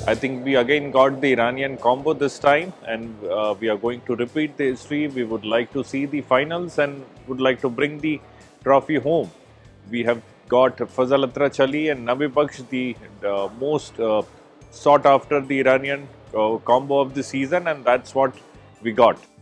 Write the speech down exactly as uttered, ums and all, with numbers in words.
I think we again got the Iranian combo this time, and uh, we are going to repeat the history. We would like to see the finals and would like to bring the trophy home. We have got Fazel Chali and Nabibakhsh, the uh, most uh, sought after the Iranian uh, combo of the season, and that's what we got.